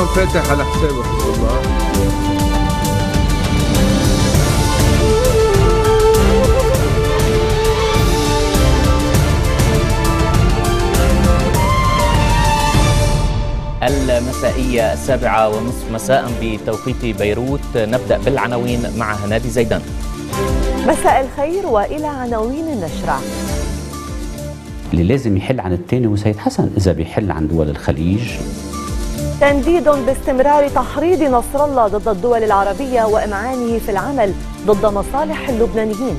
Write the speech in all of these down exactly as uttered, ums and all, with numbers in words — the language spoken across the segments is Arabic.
اليوم فاتح على حسابه حزب الله. المسائية السابعة ونصف مساء بتوقيت بيروت. نبدأ بالعناوين مع هنادي زيدان. مساء الخير وإلى عناوين النشرة. اللي لازم يحل عن الثاني هو سيد حسن إذا بيحل عن دول الخليج. تنديد باستمرار تحريض نصر الله ضد الدول العربية وإمعانه في العمل ضد مصالح اللبنانيين.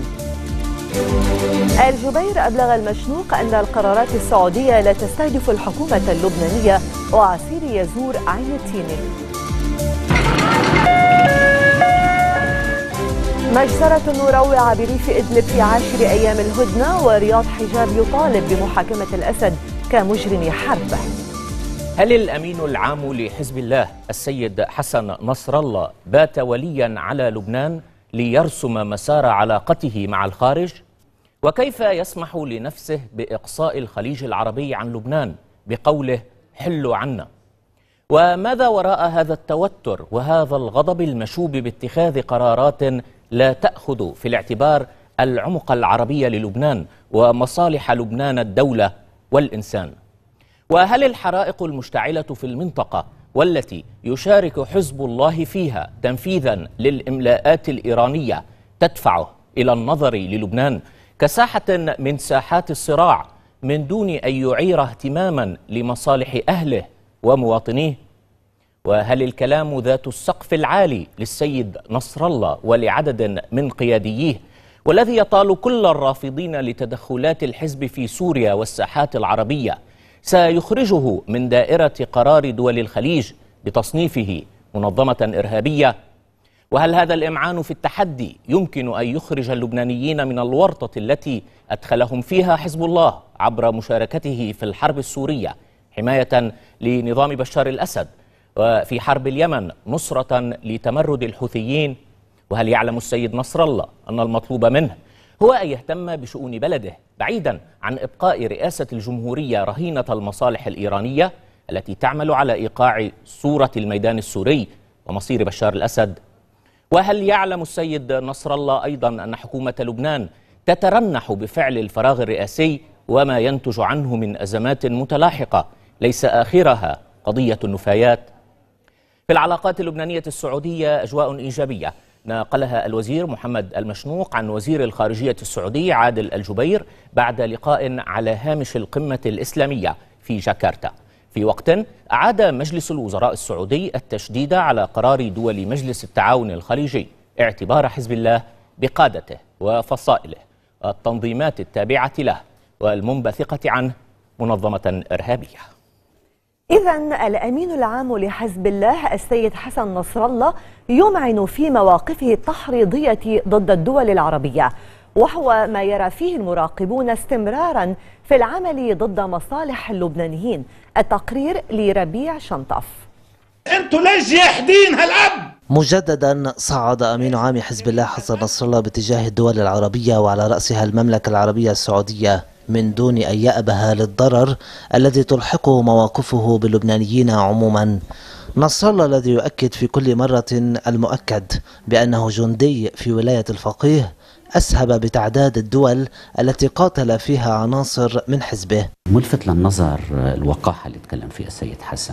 الجبير أبلغ المشنوق أن القرارات السعودية لا تستهدف الحكومة اللبنانية وعسير يزور عين التيني. مجزرة مروعة بريف إدلب في عاشر أيام الهدنة، ورياض حجاب يطالب بمحاكمة الأسد كمجرم حرب. هل الأمين العام لحزب الله السيد حسن نصر الله بات وليا على لبنان ليرسم مسار علاقته مع الخارج؟ وكيف يسمح لنفسه بإقصاء الخليج العربي عن لبنان بقوله حلوا عنا؟ وماذا وراء هذا التوتر وهذا الغضب المشوب باتخاذ قرارات لا تأخذ في الاعتبار العمق العربي للبنان ومصالح لبنان الدولة والإنسان؟ وهل الحرائق المشتعلة في المنطقة والتي يشارك حزب الله فيها تنفيذا للإملاءات الإيرانية تدفعه إلى النظر للبنان كساحة من ساحات الصراع من دون أن يعير اهتماما لمصالح أهله ومواطنيه؟ وهل الكلام ذات السقف العالي للسيد نصر الله ولعدد من قياديه والذي يطال كل الرافضين لتدخلات الحزب في سوريا والساحات العربية سيخرجه من دائرة قرار دول الخليج بتصنيفه منظمة إرهابية؟ وهل هذا الإمعان في التحدي يمكن أن يخرج اللبنانيين من الورطة التي أدخلهم فيها حزب الله عبر مشاركته في الحرب السورية حماية لنظام بشار الأسد، وفي حرب اليمن نصرة لتمرد الحوثيين؟ وهل يعلم السيد نصر الله أن المطلوب منه هو أن يهتم بشؤون بلده بعيدا عن إبقاء رئاسة الجمهورية رهينة المصالح الإيرانية التي تعمل على إيقاع صورة الميدان السوري ومصير بشار الأسد؟ وهل يعلم السيد نصر الله أيضا أن حكومة لبنان تترنح بفعل الفراغ الرئاسي وما ينتج عنه من أزمات متلاحقة ليس آخرها قضية النفايات؟ في العلاقات اللبنانية السعودية أجواء إيجابية ناقلها الوزير محمد المشنوق عن وزير الخارجية السعودي عادل الجبير بعد لقاء على هامش القمة الإسلامية في جاكرتا، في وقت أعاد مجلس الوزراء السعودي التشديد على قرار دول مجلس التعاون الخليجي اعتبار حزب الله بقادته وفصائله والتنظيمات التابعة له والمنبثقة عنه منظمة إرهابية. إذن الأمين العام لحزب الله السيد حسن نصر الله يمعن في مواقفه التحريضية ضد الدول العربية، وهو ما يرى فيه المراقبون استمرارا في العمل ضد مصالح اللبنانيين. التقرير لربيع شنطف. انتوا ليش جاحدين هالأب؟ مجددا صعد أمين عام حزب الله حسن نصر الله باتجاه الدول العربية وعلى رأسها المملكة العربية السعودية من دون أن يأبه للضرر الذي تلحقه مواقفه باللبنانيين عموما. نصر الله الذي يؤكد في كل مرة المؤكد بأنه جندي في ولاية الفقيه أسهب بتعداد الدول التي قاتل فيها عناصر من حزبه. ملفت للنظر الوقاحة اللي تكلم فيها السيد حسن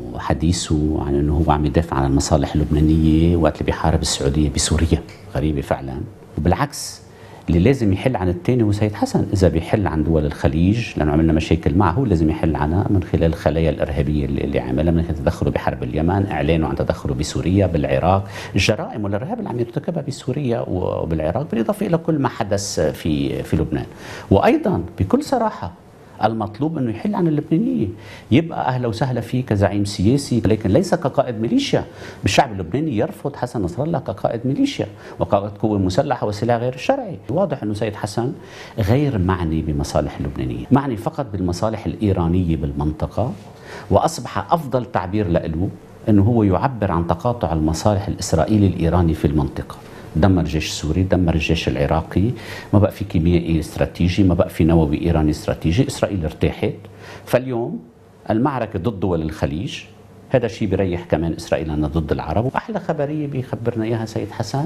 وحديثه عن أنه هو عم يدافع عن المصالح اللبنانية وقت اللي بيحارب السعودية بسوريا. غريبة فعلا. وبالعكس اللي لازم يحل عن الثاني هو سيد حسن إذا بيحل عن دول الخليج، لأنه عملنا مشاكل معه، لازم يحل عنها من خلال الخلايا الإرهابية اللي, اللي عملها، من خلال تدخله بحرب اليمن، إعلانه عن تدخله بسوريا بالعراق، الجرائم والإرهاب اللي عم يرتكبها بسوريا وبالعراق، بالإضافة إلى كل ما حدث في في لبنان. وأيضا بكل صراحة المطلوب أنه يحل عن اللبنانية، يبقى أهلا وسهلا فيه كزعيم سياسي، لكن ليس كقائد ميليشيا. بالشعب اللبناني يرفض حسن نصر الله كقائد ميليشيا وقائد قوة مسلحة وسلاح غير الشرعي. واضح أنه سيد حسن غير معني بمصالح اللبنانية، معني فقط بالمصالح الإيرانية بالمنطقة، وأصبح أفضل تعبير له أنه هو يعبر عن تقاطع المصالح الإسرائيلي الإيراني في المنطقة. دمر الجيش السوري، دمر الجيش العراقي، ما بقى في كيميائي استراتيجي، ما بقى في نووي إيراني استراتيجي، إسرائيل ارتاحت. فاليوم المعركة ضد دول الخليج هذا الشيء بيريح كمان إسرائيل أنها ضد العرب. وأحلى خبرية بيخبرنا إياها سيد حسن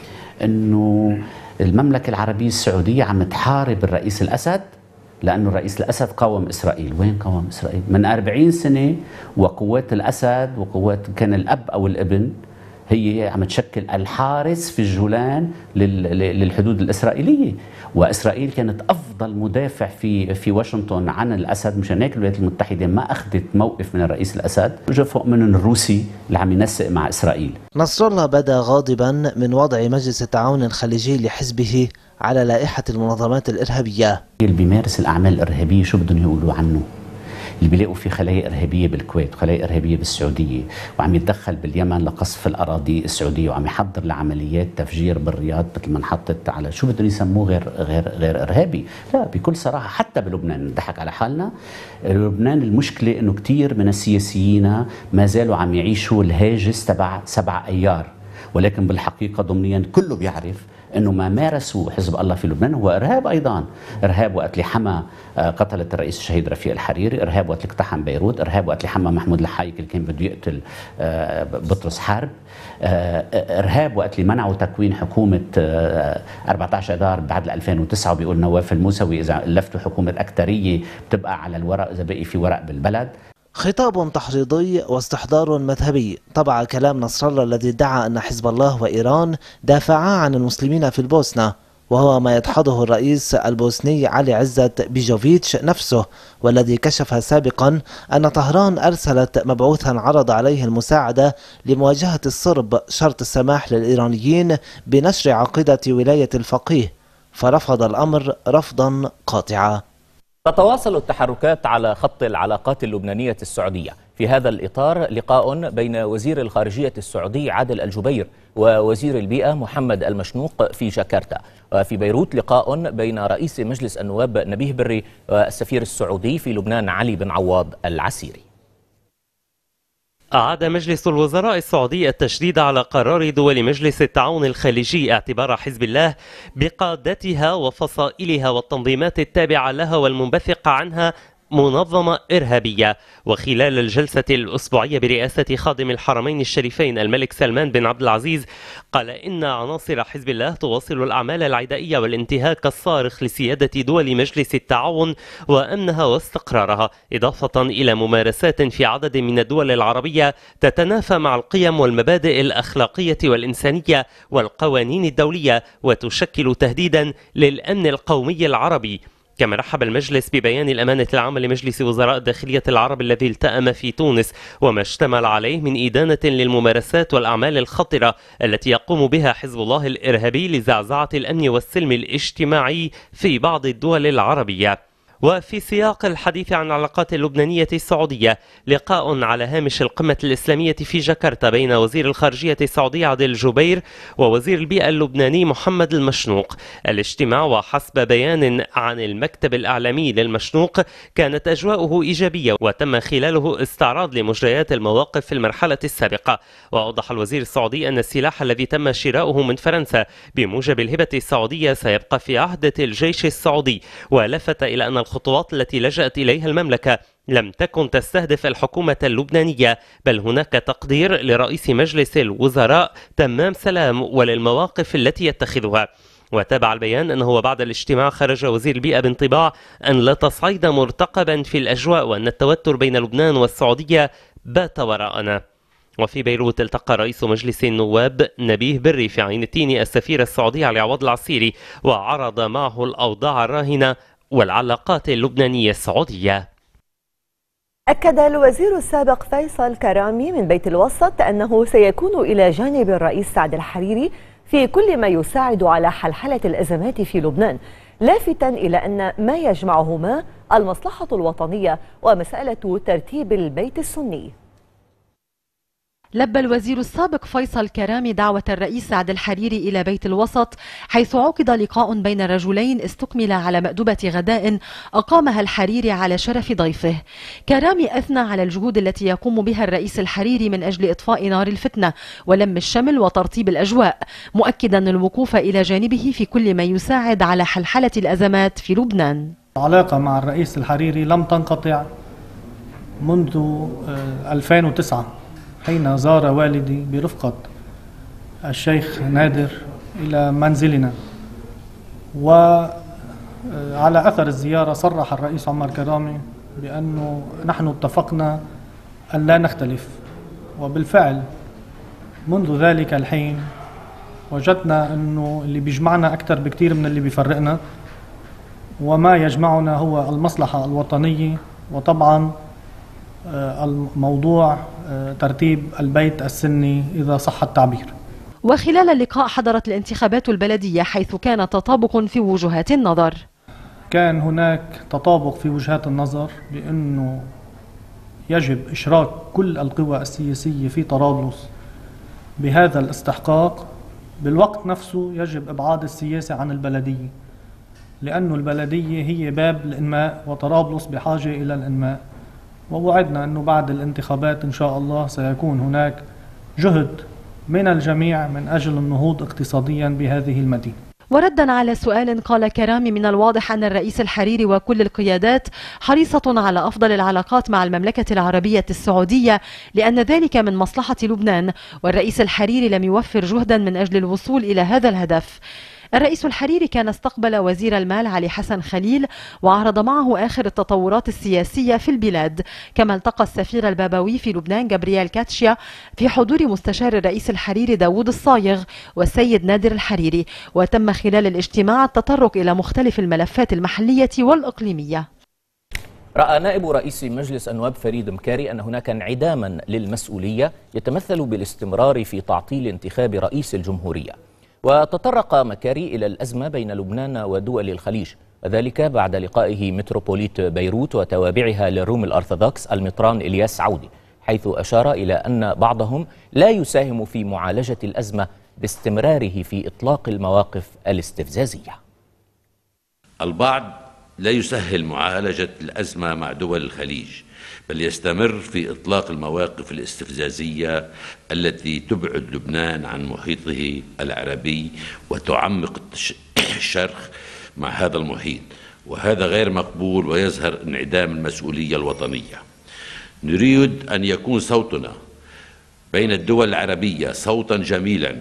أنه المملكة العربية السعودية عم تحارب الرئيس الأسد، لأنه الرئيس الأسد قاوم إسرائيل. وين قاوم إسرائيل؟ من أربعين سنة وقوات الأسد وقوات كان الأب أو الابن هي عم تشكل الحارس في الجولان للحدود الإسرائيلية، وإسرائيل كانت أفضل مدافع في في واشنطن عن الأسد. مشان هيك الولايات المتحدة ما أخذت موقف من الرئيس الأسد، وجا فوق منهم الروسي اللي عم ينسق مع إسرائيل. نصر الله بدا غاضبا من وضع مجلس التعاون الخليجي لحزبه على لائحة المنظمات الإرهابية. اللي بيمارس الأعمال الإرهابية شو بدهم يقولوا عنه؟ اللي بيلاقوا في خلايا إرهابية بالكويت وخلايا إرهابية بالسعودية، وعم يتدخل باليمن لقصف الأراضي السعودية، وعم يحضر لعمليات تفجير بالرياض مثل ما انحطت على شو بدهم يسموه غير غير غير إرهابي. لا، بكل صراحة حتى بلبنان نضحك على حالنا. لبنان المشكلة إنه كثير من السياسيين ما زالوا عم يعيشوا الهاجس تبع سبع أيار، ولكن بالحقيقة ضمنيا كله بيعرف انه ما مارسوا حزب الله في لبنان هو ارهاب ايضا. ارهاب وقت اللي حمى قتلت الرئيس الشهيد رفيق الحريري، ارهاب وقت اللي اقتحم بيروت، ارهاب وقت اللي حمى محمود الحايك اللي كان بده يقتل بطرس حرب، ارهاب وقت اللي منعوا تكوين حكومه أربعة عشر اذار بعد ألفين وتسعة وبيقول نواف الموسوي اذا لفتوا حكومه اكتريه بتبقى على الورق اذا بقي في ورق بالبلد. خطاب تحريضي واستحضار مذهبي طبع كلام نصر الله الذي ادعى أن حزب الله وإيران دافعا عن المسلمين في البوسنة، وهو ما يدحضه الرئيس البوسني علي عزت بيجوفيتش نفسه، والذي كشف سابقا أن طهران أرسلت مبعوثا عرض عليه المساعدة لمواجهة الصرب شرط السماح للإيرانيين بنشر عقيدة ولاية الفقيه، فرفض الأمر رفضا قاطعا. تتواصل التحركات على خط العلاقات اللبنانية السعودية. في هذا الإطار لقاء بين وزير الخارجية السعودي عادل الجبير ووزير البيئة محمد المشنوق في جاكرتا. وفي بيروت لقاء بين رئيس مجلس النواب نبيه بري والسفير السعودي في لبنان علي بن عواد العسيري. أعاد مجلس الوزراء السعودي التشديد على قرار دول مجلس التعاون الخليجي اعتبار حزب الله بقادتها وفصائلها والتنظيمات التابعة لها والمنبثقة عنها منظمة إرهابية. وخلال الجلسة الأسبوعية برئاسة خادم الحرمين الشريفين الملك سلمان بن عبد العزيز، قال إن عناصر حزب الله تواصل الأعمال العدائية والانتهاك الصارخ لسيادة دول مجلس التعاون وأمنها واستقرارها، إضافة إلى ممارسات في عدد من الدول العربية تتنافى مع القيم والمبادئ الأخلاقية والإنسانية والقوانين الدولية وتشكل تهديدا للأمن القومي العربي. كما رحب المجلس ببيان الأمانة العامة لمجلس وزراء داخلية العرب الذي التأم في تونس، وما اشتمل عليه من إدانة للممارسات والأعمال الخطرة التي يقوم بها حزب الله الإرهابي لزعزعة الأمن والسلم الاجتماعي في بعض الدول العربية. وفي سياق الحديث عن العلاقات اللبنانية السعودية، لقاء على هامش القمة الإسلامية في جاكرتا بين وزير الخارجية السعودي عادل الجبير ووزير البيئة اللبناني محمد المشنوق. الاجتماع وحسب بيان عن المكتب الإعلامي للمشنوق كانت أجواؤه إيجابية، وتم خلاله استعراض لمجريات المواقف في المرحلة السابقة. وأوضح الوزير السعودي أن السلاح الذي تم شراؤه من فرنسا بموجب الهبة السعودية سيبقى في عهدة الجيش السعودي، ولفت إلى أن الخطوات التي لجأت إليها المملكة لم تكن تستهدف الحكومة اللبنانية، بل هناك تقدير لرئيس مجلس الوزراء تمام سلام وللمواقف التي يتخذها. وتابع البيان أنه بعد الاجتماع خرج وزير البيئة بانطباع أن لا تصعيد مرتقبا في الأجواء، وأن التوتر بين لبنان والسعودية بات وراءنا. وفي بيروت التقى رئيس مجلس النواب نبيه بري في عين التين السفير السعودي علي عوض العسيري، وعرض معه الأوضاع الراهنة والعلاقات اللبنانية السعودية. أكد الوزير السابق فيصل كرامي من بيت الوسط أنه سيكون إلى جانب الرئيس سعد الحريري في كل ما يساعد على حلحلة الأزمات في لبنان، لافتا إلى أن ما يجمعهما المصلحة الوطنية ومسألة ترتيب البيت السني. لبى الوزير السابق فيصل كرامي دعوة الرئيس سعد الحريري إلى بيت الوسط، حيث عقد لقاء بين رجلين استكمل على مأدبة غداء أقامها الحريري على شرف ضيفه. كرامي أثنى على الجهود التي يقوم بها الرئيس الحريري من أجل إطفاء نار الفتنة ولم الشمل وترطيب الأجواء، مؤكدا الوقوف إلى جانبه في كل ما يساعد على حلحلة الأزمات في لبنان. العلاقة مع الرئيس الحريري لم تنقطع منذ ألفين وتسعة حين زار والدي برفقة الشيخ نادر إلى منزلنا، وعلى أثر الزيارة صرح الرئيس عمر كرامي بأنه نحن اتفقنا أن لا نختلف، وبالفعل منذ ذلك الحين وجدنا أنه اللي بيجمعنا أكثر بكثير من اللي بيفرقنا، وما يجمعنا هو المصلحة الوطنية، وطبعا الموضوع ترتيب البيت السني إذا صح التعبير. وخلال اللقاء حضرت الانتخابات البلدية حيث كان تطابق في وجهات النظر. كان هناك تطابق في وجهات النظر بأنه يجب إشراك كل القوى السياسية في طرابلس بهذا الاستحقاق. بالوقت نفسه يجب إبعاد السياسة عن البلدية، لأن البلدية هي باب الإنماء وطرابلس بحاجة إلى الإنماء، ووعدنا أنه بعد الانتخابات إن شاء الله سيكون هناك جهد من الجميع من أجل النهوض اقتصاديا بهذه المدينة. وردا على سؤال قال كرامي من الواضح أن الرئيس الحريري وكل القيادات حريصة على أفضل العلاقات مع المملكة العربية السعودية لأن ذلك من مصلحة لبنان، والرئيس الحريري لم يوفر جهدا من أجل الوصول إلى هذا الهدف. الرئيس الحريري كان استقبل وزير المال علي حسن خليل وعرض معه آخر التطورات السياسية في البلاد، كما التقى السفير البابوي في لبنان جابرييل كاتشيا في حضور مستشار الرئيس الحريري داوود الصايغ والسيد نادر الحريري، وتم خلال الاجتماع التطرق إلى مختلف الملفات المحلية والإقليمية. رأى نائب رئيس مجلس النواب فريد مكاري أن هناك انعداما للمسؤولية يتمثل بالاستمرار في تعطيل انتخاب رئيس الجمهورية. وتطرق مكاري إلى الأزمة بين لبنان ودول الخليج، وذلك بعد لقائه متروبوليت بيروت وتوابعها للروم الأرثوذكس المطران إلياس عودي، حيث أشار إلى أن بعضهم لا يساهم في معالجة الأزمة باستمراره في إطلاق المواقف الاستفزازية. البعض لا يسهل معالجة الأزمة مع دول الخليج، بل يستمر في إطلاق المواقف الاستفزازية التي تبعد لبنان عن محيطه العربي وتعمق الشرخ مع هذا المحيط، وهذا غير مقبول ويظهر انعدام المسؤولية الوطنية. نريد أن يكون صوتنا بين الدول العربية صوتا جميلا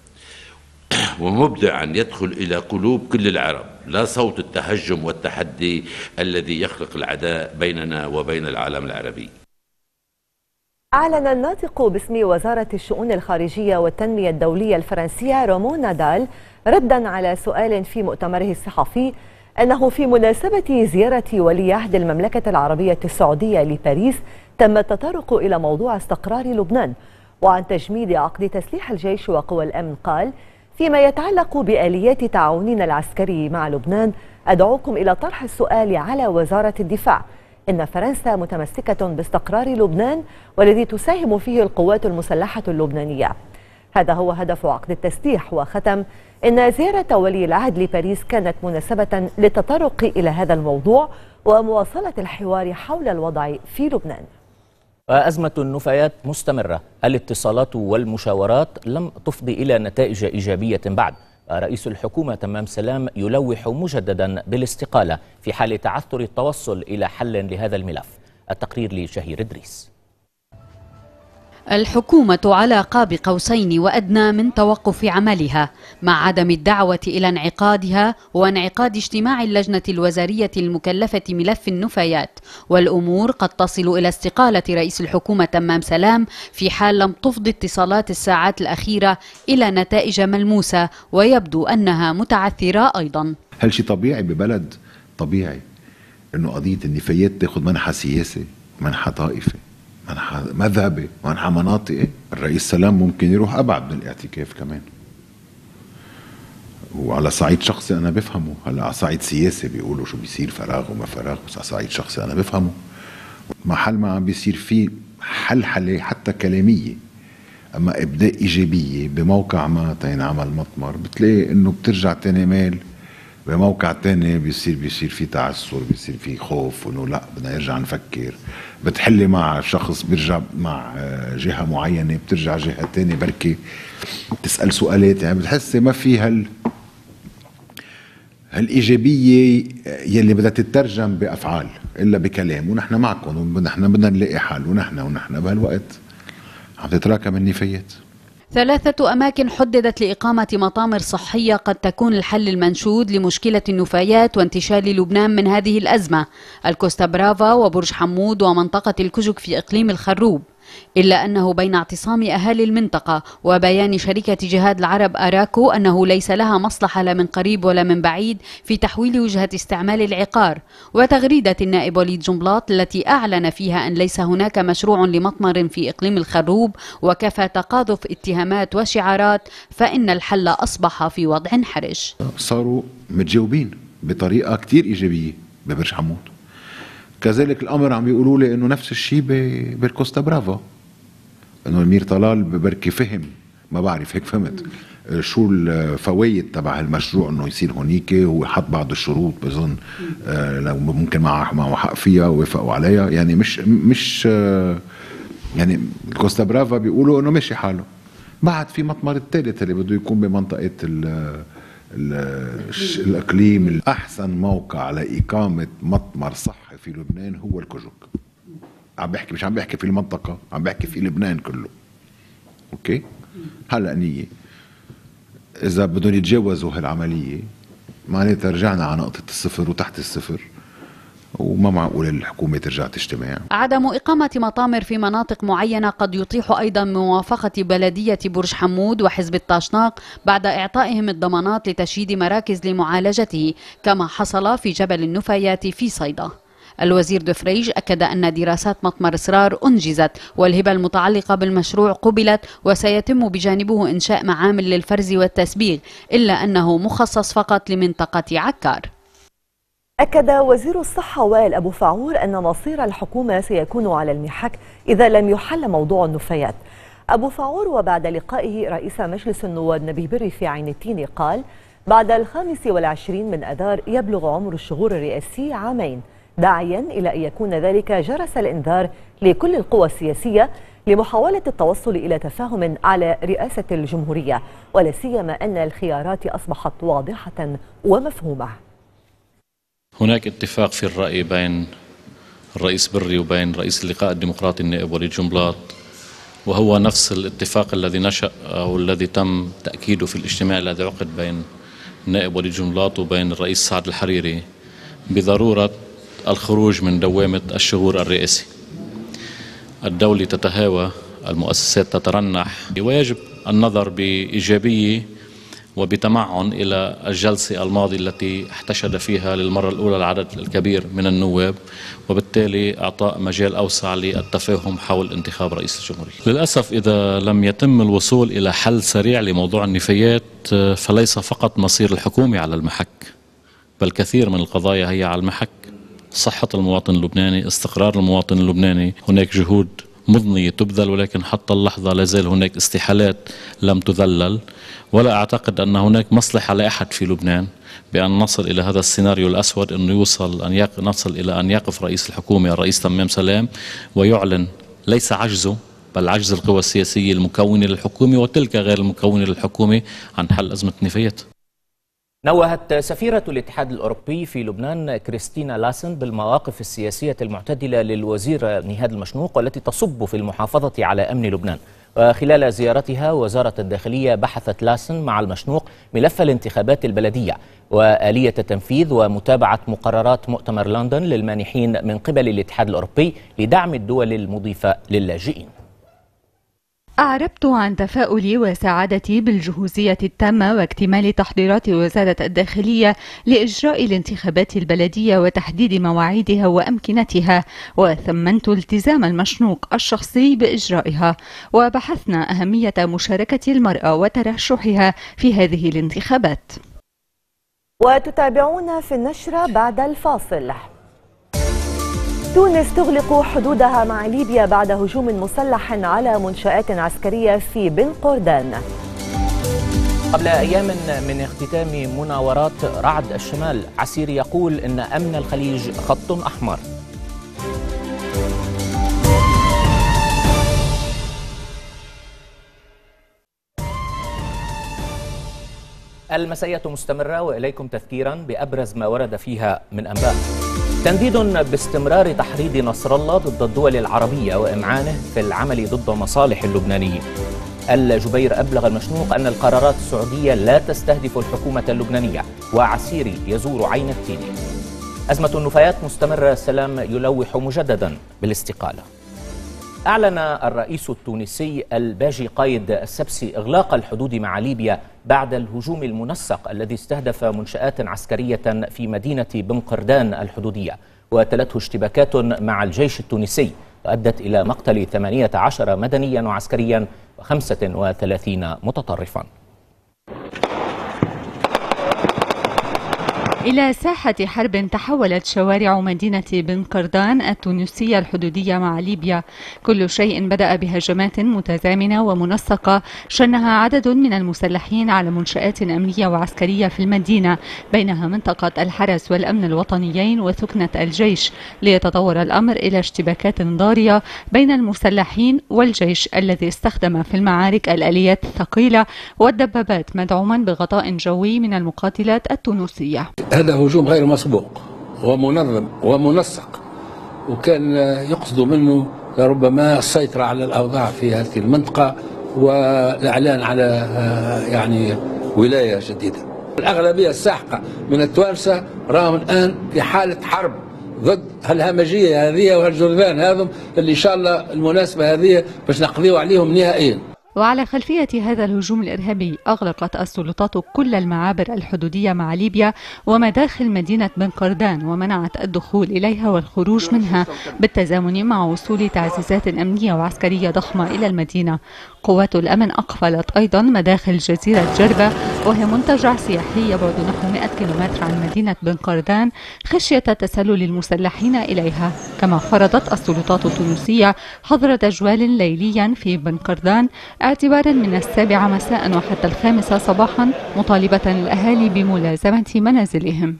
ومبدعا يدخل إلى قلوب كل العرب، لا صوت التهجم والتحدي الذي يخلق العداء بيننا وبين العالم العربي. أعلن الناطق باسم وزارة الشؤون الخارجية والتنمية الدولية الفرنسية رومون نادال ردا على سؤال في مؤتمره الصحفي أنه في مناسبة زيارة ولي عهد المملكة العربية السعودية لباريس تم التطرق إلى موضوع استقرار لبنان وعن تجميد عقد تسليح الجيش وقوى الأمن. قال: فيما يتعلق بآليات تعاوننا العسكري مع لبنان أدعوكم إلى طرح السؤال على وزارة الدفاع. إن فرنسا متمسكة باستقرار لبنان والذي تساهم فيه القوات المسلحة اللبنانية. هذا هو هدف عقد التسليح. وختم إن زيارة ولي العهد لباريس كانت مناسبة للتطرق إلى هذا الموضوع ومواصلة الحوار حول الوضع في لبنان. أزمة النفايات مستمرة، الاتصالات والمشاورات لم تفضي إلى نتائج إيجابية بعد. رئيس الحكومة تمام سلام يلوح مجددا بالاستقالة في حال تعثر التوصل إلى حل لهذا الملف. التقرير لشهير إدريس. الحكومة على قاب قوسين وأدنى من توقف عملها مع عدم الدعوة إلى انعقادها وانعقاد اجتماع اللجنة الوزارية المكلفة ملف النفايات، والأمور قد تصل إلى استقالة رئيس الحكومة تمام سلام في حال لم تفضي اتصالات الساعات الأخيرة إلى نتائج ملموسة ويبدو أنها متعثرة أيضا. هل شيء طبيعي ببلد طبيعي أنه قضية النفايات تأخذ منحى سياسي، منحى طائفي، منحى مذهبي، منحى مناطقي؟ الرئيس سلام ممكن يروح أبعد من الاعتكاف كمان، وعلى صعيد شخصي أنا بفهمه. هلا على صعيد سياسي بيقولوا شو بيصير فراغ وما فراغ، بس على صعيد شخصي أنا بفهمه. محل ما عم بيصير فيه حلحلة حتى كلامية أما إبداء إيجابية بموقع ما تينعمل مطمر، بتلاقي إنه بترجع تاني مال بموقع تاني بيصير بيصير في تعثر، بيصير في خوف انه لا بدنا نرجع نفكر. بتحلي مع شخص بيرجع مع جهة معينة، بترجع جهة تانية بركي بتسأل سؤالات، يعني بتحسي ما في هال هالإيجابية يلي بدها تترجم بأفعال إلا بكلام، ونحن معكم ونحن بدنا نلاقي حل، ونحن ونحن بهالوقت عم تتراكم النفايات. ثلاثة أماكن حددت لإقامة مطامر صحية قد تكون الحل المنشود لمشكلة النفايات وانتشال لبنان من هذه الأزمة: الكوستا برافا وبرج حمود ومنطقة الكجك في إقليم الخروب. إلا أنه بين اعتصام أهالي المنطقة وبيان شركة جهاد العرب أراكو أنه ليس لها مصلحة لا من قريب ولا من بعيد في تحويل وجهة استعمال العقار، وتغريدة النائب وليد جنبلاط التي أعلن فيها أن ليس هناك مشروع لمطمر في إقليم الخروب وكفى تقاذف اتهامات وشعارات، فإن الحل أصبح في وضع حرج. صاروا متجاوبين بطريقة كتير إيجابية ببرج حمود. كذلك الامر عم بيقولوا لي انه نفس الشيء بالكوستا برافا، انه المير طلال بركي فهم، ما بعرف هيك فهمت شو الفوائد تبع هالمشروع انه يصير هونيك، هو حط بعض الشروط بظن آه لو ممكن معه معه حق فيها ووافقوا عليها، يعني مش مش آه يعني الكوستا برافا بيقولوا انه ماشي حاله. بعد في مطمر الثالث اللي بده يكون بمنطقه ال الإقليم الأحسن موقع لإقامة مطمر صحي في لبنان هو الكجك. عم بحكي مش عم بحكي في المنطقة، عم بحكي في لبنان كله. أوكي؟ هلأ نية إذا بدهم يتجاوزوا هالعملية معناتها رجعنا على نقطة الصفر وتحت الصفر، وما معقول الحكومة ترجع تجتمع. عدم إقامة مطامر في مناطق معينة قد يطيح أيضا موافقة بلدية برج حمود وحزب الطاشناق بعد إعطائهم الضمانات لتشييد مراكز لمعالجته، كما حصل في جبل النفايات في صيدا. الوزير دفريج أكد أن دراسات مطمر إصرار أنجزت والهبة المتعلقة بالمشروع قبلت، وسيتم بجانبه إنشاء معامل للفرز والتسبيغ، إلا أنه مخصص فقط لمنطقة عكار. أكد وزير الصحة وائل أبو فاعور أن مصير الحكومة سيكون على المحك إذا لم يحل موضوع النفايات. أبو فاعور وبعد لقائه رئيس مجلس النواب نبيه بري في عين التين قال: بعد الخامس والعشرين من أذار يبلغ عمر الشهور الرئاسي عامين، داعيا إلى أن يكون ذلك جرس الإنذار لكل القوى السياسية لمحاولة التوصل إلى تفاهم على رئاسة الجمهورية، ولا سيما أن الخيارات أصبحت واضحة ومفهومة. هناك اتفاق في الرأي بين الرئيس بري وبين رئيس اللقاء الديمقراطي النائب وليد جنبلاط، وهو نفس الاتفاق الذي نشأ أو الذي تم تأكيده في الاجتماع الذي عقد بين النائب وليد جنبلاط وبين الرئيس سعد الحريري بضرورة الخروج من دوامة الشهور الرئاسي. الدولة تتهاوى، المؤسسات تترنح، ويجب النظر بإيجابية وبتمعن إلى الجلسة الماضية التي احتشد فيها للمرة الأولى العدد الكبير من النواب، وبالتالي إعطاء مجال أوسع للتفاهم حول انتخاب رئيس الجمهورية. للأسف إذا لم يتم الوصول إلى حل سريع لموضوع النفايات فليس فقط مصير الحكومة على المحك، بل كثير من القضايا هي على المحك. صحة المواطن اللبناني، استقرار المواطن اللبناني، هناك جهود مضنية تبذل، ولكن حتى اللحظة لا زال هناك استحالات لم تذلل، ولا أعتقد أن هناك مصلحة لأحد في لبنان بأن نصل إلى هذا السيناريو الأسود، أنه يوصل أن يق... نصل إلى أن يقف رئيس الحكومة الرئيس تمام سلام ويعلن ليس عجزه بل عجز القوى السياسية المكونة للحكومة وتلك غير المكونة للحكومة عن حل أزمة النفايات. نوهت سفيرة الاتحاد الأوروبي في لبنان كريستينا لاسن بالمواقف السياسية المعتدلة للوزير نهاد المشنوق والتي تصب في المحافظة على أمن لبنان. وخلال زيارتها وزارة الداخلية بحثت لاسن مع المشنوق ملف الانتخابات البلدية وآلية تنفيذ ومتابعة مقررات مؤتمر لندن للمانحين من قبل الاتحاد الأوروبي لدعم الدول المضيفة للاجئين. أعربت عن تفاؤلي وسعادتي بالجهوزية التامة واكتمال تحضيرات وزارة الداخلية لإجراء الانتخابات البلدية وتحديد مواعيدها وأمكنتها، وثمنت التزام المشنوق الشخصي بإجرائها، وبحثنا أهمية مشاركة المرأة وترشحها في هذه الانتخابات. وتتابعون في النشرة بعد الفاصل. تونس تغلق حدودها مع ليبيا بعد هجوم مسلح على منشآت عسكرية في بن قردان. قبل أيام من اختتام مناورات رعد الشمال، عسير يقول إن أمن الخليج خط أحمر. المسائية مستمرة وإليكم تذكيرا بأبرز ما ورد فيها من أنباء. تنديد باستمرار تحريض نصر الله ضد الدول العربية وإمعانه في العمل ضد مصالح اللبنانيين. الجبير أبلغ المشنوق أن القرارات السعودية لا تستهدف الحكومة اللبنانية، وعسيري يزور عين التيني. أزمة النفايات مستمرة، سلام يلوح مجددا بالاستقالة. أعلن الرئيس التونسي الباجي قايد السبسي إغلاق الحدود مع ليبيا بعد الهجوم المنسق الذي استهدف منشآت عسكرية في مدينة بن قردان الحدودية، وتلته اشتباكات مع الجيش التونسي وأدت إلى مقتل ثمانية عشر مدنيا وعسكريا وخمسة وثلاثين متطرفا. إلى ساحة حرب تحولت شوارع مدينة بن قردان التونسية الحدودية مع ليبيا. كل شيء بدأ بهجمات متزامنة ومنسقة شنها عدد من المسلحين على منشآت أمنية وعسكرية في المدينة، بينها منطقة الحرس والأمن الوطنيين وثكنة الجيش، ليتطور الأمر إلى اشتباكات ضارية بين المسلحين والجيش الذي استخدم في المعارك الآليات الثقيلة والدبابات مدعوما بغطاء جوي من المقاتلات التونسية. هذا هجوم غير مسبوق ومنظم ومنسق، وكان يقصد منه لربما السيطرة على الأوضاع في هذه المنطقة والإعلان على يعني ولاية جديدة. الأغلبية الساحقة من التوانسة راهم الآن في حالة حرب ضد هالهمجية هذه وهالجرذان هذم اللي إن شاء الله المناسبة هذه باش نقضيوا عليهم نهائيا. وعلى خلفية هذا الهجوم الإرهابي أغلقت السلطات كل المعابر الحدودية مع ليبيا ومداخل مدينة بن قردان، ومنعت الدخول إليها والخروج منها بالتزامن مع وصول تعزيزات أمنية وعسكرية ضخمة إلى المدينة. قوات الأمن أقفلت أيضا مداخل جزيرة جربة، وهي منتجع سياحي يبعد نحو مئة كيلومتر عن مدينة بن قردان خشية تسلل المسلحين إليها. كما فرضت السلطات التونسية حظر تجوال ليليا في بن قردان اعتبارا من السابعة مساء وحتى الخامسة صباحا، مطالبة الأهالي بملازمة منازلهم.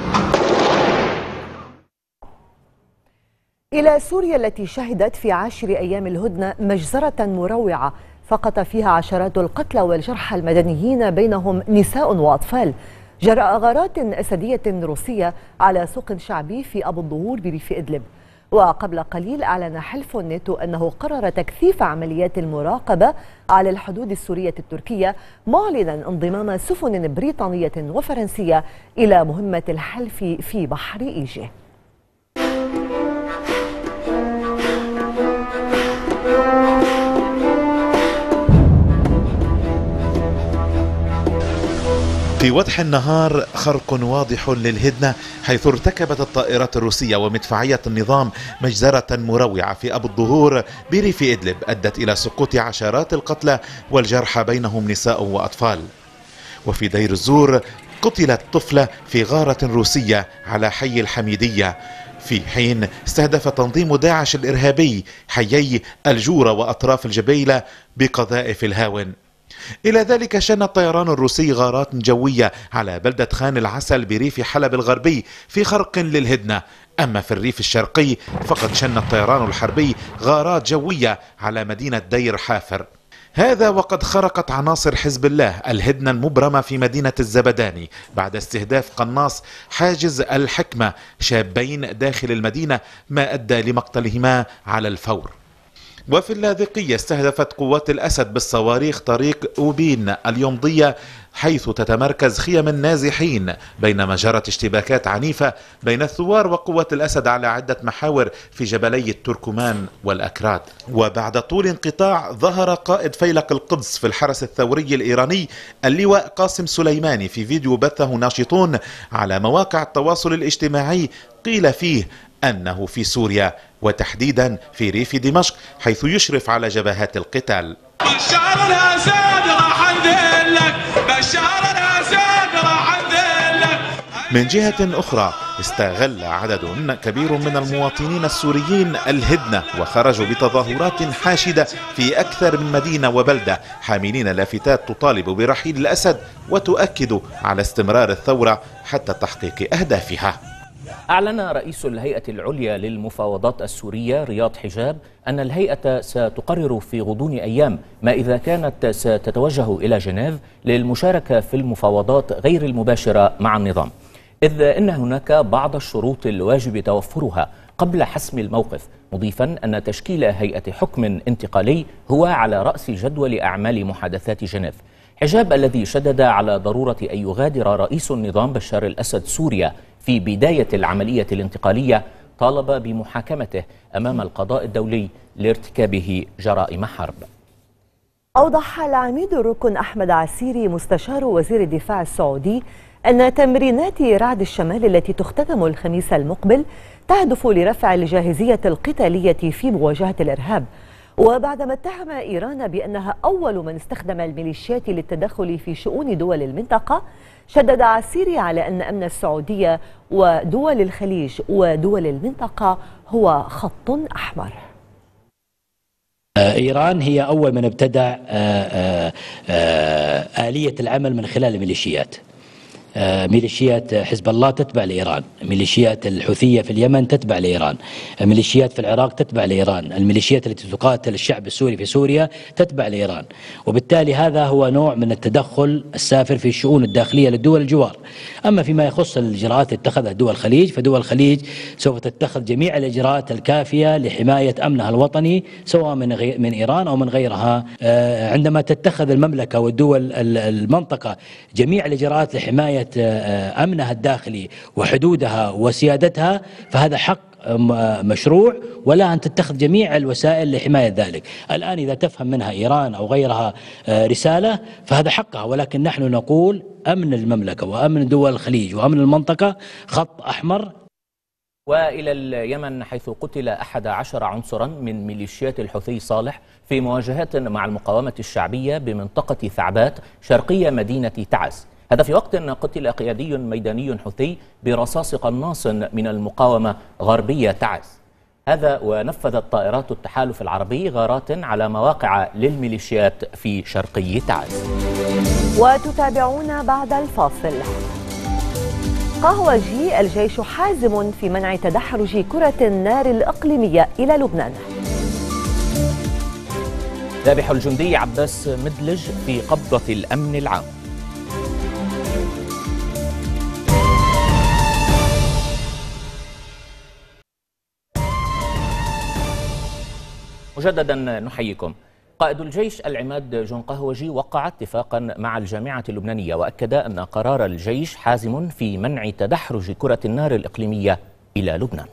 إلى سوريا التي شهدت في عشر أيام الهدنة مجزرة مروعة فقط فيها عشرات القتلى والجرحى المدنيين بينهم نساء وأطفال، جراء غارات أسدية روسية على سوق شعبي في أبو الظهور بريف إدلب. وقبل قليل أعلن حلف الناتو أنه قرر تكثيف عمليات المراقبة على الحدود السورية التركية، معلنا انضمام سفن بريطانية وفرنسية إلى مهمة الحلف في بحر إيجه. في وضح النهار خرق واضح للهدنة، حيث ارتكبت الطائرات الروسية ومدفعية النظام مجزرة مروعة في أبو الظهور بريف إدلب أدت إلى سقوط عشرات القتلى والجرحى بينهم نساء وأطفال. وفي دير الزور قتلت طفلة في غارة روسية على حي الحميدية، في حين استهدف تنظيم داعش الإرهابي حيي الجورة وأطراف الجبيلة بقذائف الهاون. إلى ذلك شن الطيران الروسي غارات جوية على بلدة خان العسل بريف حلب الغربي في خرق للهدنة. أما في الريف الشرقي فقد شن الطيران الحربي غارات جوية على مدينة دير حافر. هذا وقد خرقت عناصر حزب الله الهدنة المبرمة في مدينة الزبداني بعد استهداف قناص حاجز الحكمة، شابين داخل المدينة، ما أدى لمقتلهما على الفور. وفي اللاذقية استهدفت قوات الأسد بالصواريخ طريق أوبين اليومضية، حيث تتمركز خيم النازحين، بينما جرت اشتباكات عنيفة بين الثوار وقوات الأسد على عدة محاور في جبلي التركمان والأكراد. وبعد طول انقطاع ظهر قائد فيلق القدس في الحرس الثوري الإيراني اللواء قاسم سليماني في فيديو بثه ناشطون على مواقع التواصل الاجتماعي، قيل فيه أنه في سوريا وتحديدا في ريف دمشق، حيث يشرف على جبهات القتال. بشار الأسد راح نذلك، بشار الأسد راح نذلك. من جهة أخرى استغل عدد كبير من المواطنين السوريين الهدنة وخرجوا بتظاهرات حاشدة في أكثر من مدينة وبلدة، حاملين لافتات تطالب برحيل الأسد وتؤكد على استمرار الثورة حتى تحقيق أهدافها. أعلن رئيس الهيئة العليا للمفاوضات السورية رياض حجاب أن الهيئة ستقرر في غضون أيام ما إذا كانت ستتوجه إلى جنيف للمشاركة في المفاوضات غير المباشرة مع النظام، إذ إن هناك بعض الشروط الواجب توفرها قبل حسم الموقف، مضيفا أن تشكيل هيئة حكم انتقالي هو على رأس جدول أعمال محادثات جنيف. حجاب الذي شدد على ضرورة أن يغادر رئيس النظام بشار الأسد سوريا في بداية العملية الانتقالية طالب بمحاكمته أمام القضاء الدولي لارتكابه جرائم حرب. أوضح العميد الركن أحمد عسيري مستشار وزير الدفاع السعودي أن تمرينات رعد الشمال التي تختتم الخميس المقبل تهدف لرفع الجاهزية القتالية في مواجهة الإرهاب. وبعدما اتهم إيران بأنها أول من استخدم الميليشيات للتدخل في شؤون دول المنطقة، شدد عسيري على أن أمن السعودية ودول الخليج ودول المنطقة هو خط أحمر. إيران هي أول من ابتدع آلية العمل من خلال الميليشيات. ميليشيات حزب الله تتبع لإيران، ميليشيات الحوثية في اليمن تتبع لإيران، ميليشيات في العراق تتبع لإيران، الميليشيات التي تقاتل الشعب السوري في سوريا تتبع لإيران. وبالتالي هذا هو نوع من التدخل السافر في الشؤون الداخلية للدول الجوار. أما فيما يخص الإجراءات التي اتخذها دول الخليج، فدول الخليج سوف تتخذ جميع الإجراءات الكافية لحماية أمنها الوطني سواء من غير من إيران أو من غيرها. عندما تتخذ المملكة والدول المنطقة جميع الإجراءات لحماية أمنها الداخلي وحدودها وسيادتها، فهذا حق مشروع ولا أن تتخذ جميع الوسائل لحماية ذلك. الآن إذا تفهم منها إيران أو غيرها رسالة فهذا حقها، ولكن نحن نقول أمن المملكة وأمن دول الخليج وأمن المنطقة خط أحمر. وإلى اليمن، حيث قتل أحد عشر عنصرا من ميليشيات الحوثي صالح في مواجهات مع المقاومة الشعبية بمنطقة ثعبات شرقية مدينة تعز. هذا في وقت قتل قيادي ميداني حوثي برصاص قناص من المقاومة غربية تعز. هذا ونفذت طائرات التحالف العربي غارات على مواقع للميليشيات في شرقي تعز. وتتابعون بعد الفاصل. قهوجي الجيش حازم في منع تدحرج كرة النار الإقليمية إلى لبنان. ذابح الجندي عباس مدلج في قبضة الأمن العام. مجددا نحييكم. قائد الجيش العماد جون قهوجي وقع اتفاقا مع الجامعة اللبنانية، وأكد أن قرار الجيش حازم في منع تدحرج كرة النار الإقليمية إلى لبنان.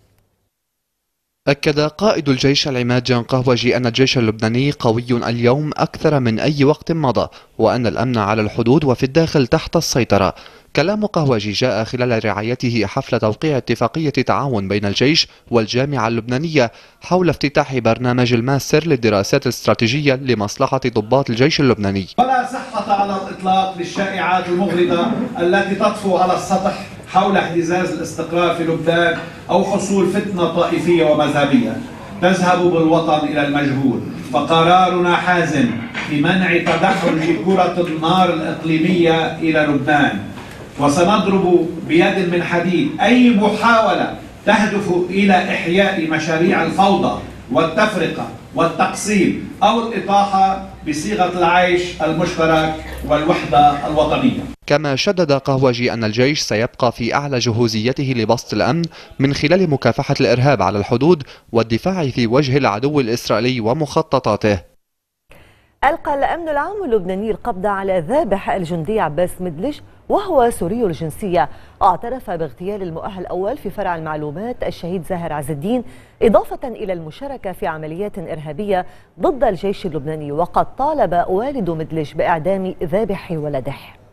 أكد قائد الجيش العماد جون قهوجي أن الجيش اللبناني قوي اليوم أكثر من أي وقت مضى، وأن الأمن على الحدود وفي الداخل تحت السيطرة. كلام قهوجي جاء خلال رعايته حفل توقيع اتفاقية تعاون بين الجيش والجامعة اللبنانية حول افتتاح برنامج الماستر للدراسات الاستراتيجية لمصلحة ضباط الجيش اللبناني. ولا صحة على الإطلاق للشائعات المغرضة التي تطفو على السطح حول اهتزاز الاستقرار في لبنان أو حصول فتنة طائفية ومذهبية تذهب بالوطن إلى المجهول. فقرارنا حازم في منع تدحرج كرة النار الإقليمية إلى لبنان، وسنضرب بيد من حديد أي محاولة تهدف إلى إحياء مشاريع الفوضى والتفرقة والتقسيم أو الإطاحة بصيغة العيش المشترك والوحدة الوطنية. كما شدد قهوجي أن الجيش سيبقى في أعلى جهوزيته لبسط الأمن من خلال مكافحة الإرهاب على الحدود والدفاع في وجه العدو الإسرائيلي ومخططاته. ألقى الأمن العام اللبناني القبض على ذابح الجندي عباس مدلج وهو سوري الجنسية. اعترف باغتيال المؤهل الأول في فرع المعلومات الشهيد زاهر عز الدين، إضافة إلى المشاركة في عمليات إرهابية ضد الجيش اللبناني، وقد طالب والد مدلج بإعدام ذابح ولده.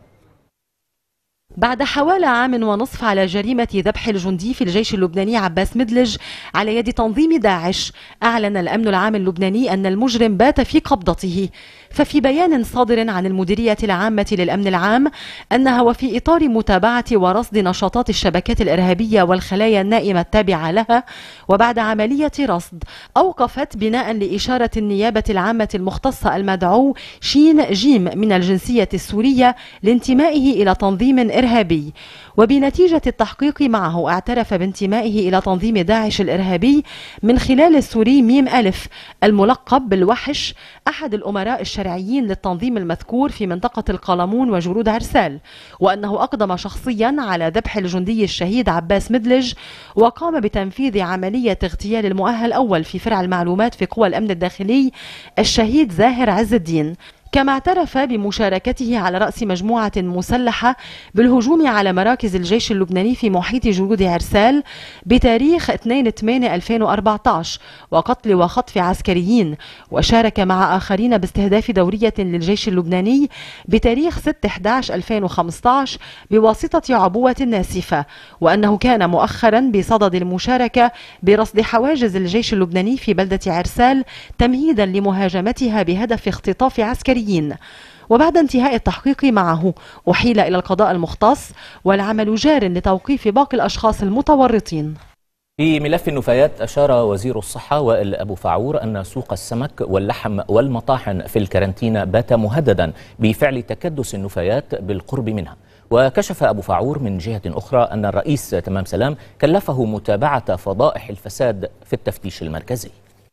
بعد حوالي عام ونصف على جريمة ذبح الجندي في الجيش اللبناني عباس مدلج على يد تنظيم داعش، أعلن الأمن العام اللبناني أن المجرم بات في قبضته. ففي بيان صادر عن المديرية العامة للأمن العام أنها وفي إطار متابعة ورصد نشاطات الشبكات الإرهابية والخلايا النائمة التابعة لها، وبعد عملية رصد أوقفت بناء لإشارة النيابة العامة المختصة المدعو شين جيم من الجنسية السورية لانتمائه إلى تنظيم إرهابي إرهابي. وبنتيجة التحقيق معه اعترف بانتمائه إلى تنظيم داعش الإرهابي من خلال السوري ميم ألف الملقب بالوحش، أحد الأمراء الشرعيين للتنظيم المذكور في منطقة القلمون وجرود عرسال، وأنه أقدم شخصيا على ذبح الجندي الشهيد عباس مدلج، وقام بتنفيذ عملية اغتيال المؤهل أول في فرع المعلومات في قوى الأمن الداخلي الشهيد زاهر عز الدين. كما اعترف بمشاركته على رأس مجموعة مسلحة بالهجوم على مراكز الجيش اللبناني في محيط جرود عرسال بتاريخ اثنين ثمانية ألفين وأربعة عشر وقتل وخطف عسكريين، وشارك مع آخرين باستهداف دورية للجيش اللبناني بتاريخ ستة أحد عشر ألفين وخمسة عشر بواسطة عبوة ناسفة، وأنه كان مؤخرا بصدد المشاركة برصد حواجز الجيش اللبناني في بلدة عرسال تمهيدا لمهاجمتها بهدف اختطاف عسكري. وبعد انتهاء التحقيق معه أحيل إلى القضاء المختص، والعمل جار لتوقيف باقي الأشخاص المتورطين. في ملف النفايات أشار وزير الصحة وائل أبو فاعور أن سوق السمك واللحم والمطاحن في الكارنتينا بات مهددا بفعل تكدس النفايات بالقرب منها. وكشف أبو فاعور من جهة أخرى أن الرئيس تمام سلام كلفه متابعة فضائح الفساد في التفتيش المركزي.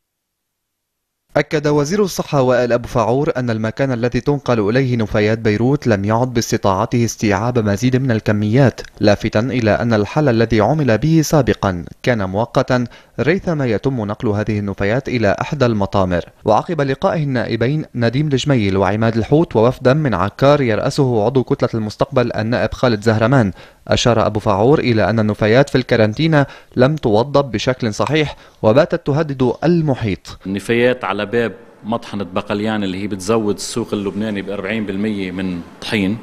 أكد وزير الصحة وائل أبو فاعور أن المكان الذي تنقل إليه نفايات بيروت لم يعد باستطاعته استيعاب مزيد من الكميات، لافتا إلى أن الحل الذي عمل به سابقا كان مؤقتا ريثما يتم نقل هذه النفايات إلى إحدى المطامر. وعقب لقائه النائبين نديم الجميل وعماد الحوت ووفدا من عكار يرأسه عضو كتلة المستقبل النائب خالد زهرمان، أشار أبو فاعور إلى أن النفايات في الكارنتينا لم توضب بشكل صحيح وباتت تهدد المحيط. النفايات على باب مطحنة بقليان اللي هي بتزود السوق اللبناني ب أربعين بالمئة من طحين.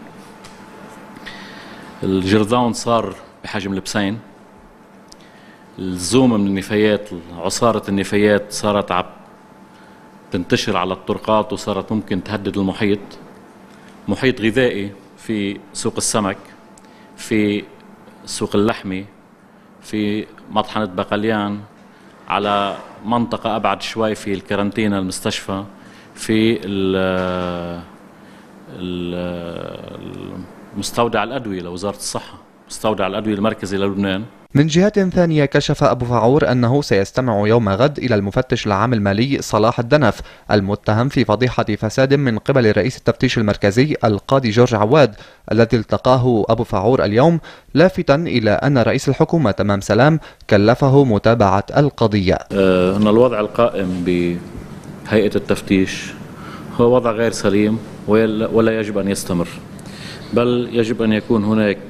الجرذان صار بحجم لبسين. الزوم من النفايات، عصارة النفايات صارت عم تنتشر على الطرقات وصارت ممكن تهدد المحيط. محيط غذائي في سوق السمك، في سوق اللحمي، في مطحنة بقليان، على منطقة أبعد شوي في الكارنتينا المستشفى، في المستودع الأدوية لوزارة الصحة، مستودع الأدوية المركزي للبنان. من جهة ثانية كشف أبو فاعور أنه سيستمع يوم غد إلى المفتش العام المالي صلاح الدنف المتهم في فضيحة فساد من قبل رئيس التفتيش المركزي القاضي جورج عواد الذي التقاه أبو فاعور اليوم، لافتا إلى أن رئيس الحكومة تمام سلام كلفه متابعة القضية. أه أن الوضع القائم بهيئة التفتيش هو وضع غير سليم ولا يجب أن يستمر، بل يجب أن يكون هناك